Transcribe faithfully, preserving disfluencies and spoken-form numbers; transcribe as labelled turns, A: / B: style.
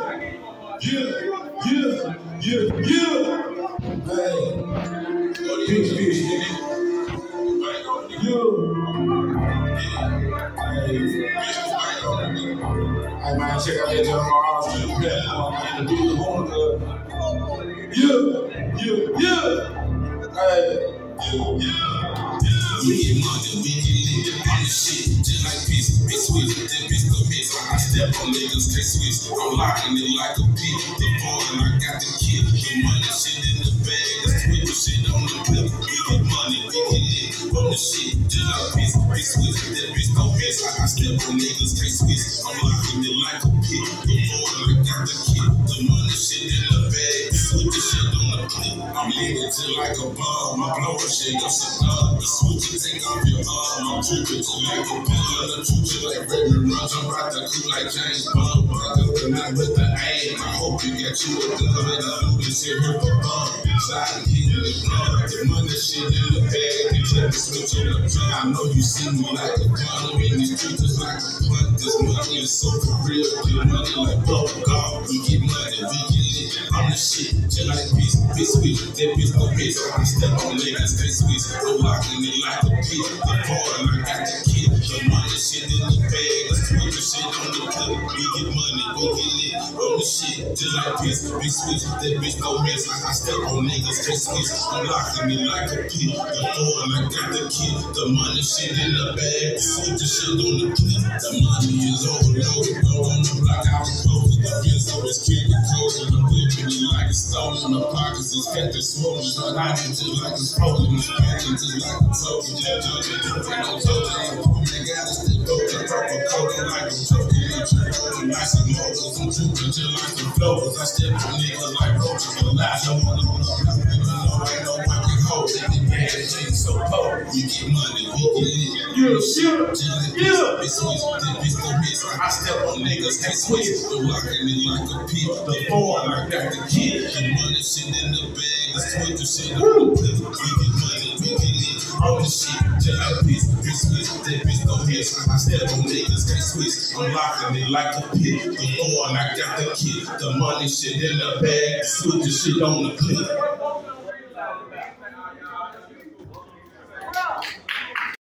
A: yeah, yeah, yeah, yeah. Hey, bitch, bitch, nigga. Hey, man, check out that John Miles to the platform and the dude on the. Yeah, yeah, yeah. Hey, yeah, yeah. We get money, we get lit, I'm the shit, just like pizza, bitch switch, that bitch go miss. I step on niggas, can't switch, I'm locking it like a pit. The boy and I got the kid, the money shit in the bag, that's Twitter shit on the clip. We get money, we get lit, I'm the shit, just like pizza, bitch switch, that bitch go miss. I step on niggas, can't switch, I'm locking it like a pit. The boy and I got the kid, the money shit in the bag, Twitter shit on the clip. I'm living till like a bomb, my blower shit, I'm shit up, the switch. Take off your arm, I'm tripping to like a pillar, the truth like Raven Runs, I'm about to cool like James Bond, but not with the aim. I hope you get you a gun, and I do this here for fun. Side kid in the blood, the money shit in the bag, you take the switch on the train. I know you see me like a gun, I'm in these streets just like a blunt. This money is so for real, get money like bubble gum. We get money, we get lit, I'm the shit, just like bitch, bitch sweet, that bitch go bitch. I step on niggas, they sweet, I'm locking it like the pit, the boy, and I got the kid. The money shit in the bag, that's Twitter shit on the clip. We get money, we get lit, on the shit, just like this. Big switch, that bitch no miss. I step on niggas, can't switch. I'm locking it like a pit. The boy, and I got the kid. The money shit in the bag, Twitter shit on the clip. The money is overloaded, go on the block, I was posted. The bitch so it's candy cold, and I'm whipping it like it's stolen. My pockets is fat and swollen, so I hit just like it's frozen. It's packing just like a token, just jumping, jumping, no token. They got us to go to purple coat like I'm choking. I'm nice and motors, I'm trooping just like the flowers. I step on niggas like roaches, but lies I wanna know. Ain't no one can hold it, the bad jeans so cold. We get money, we get lit. Yeah, yeah, yeah. Bitch switch, this bitch go miss. I step on niggas, can't switch. I'm locking it like a pit. The boy, I got the kid. The money shit in the bag, that's Twitter shit on the clip. We get money, we get lit. On the shit, just like this, bitch switch, that bitch go miss. I step on niggas, can't switch. I'm locking it like a pit. The boy, I got the kid. The money shit in the bag, switch the shit on the clip.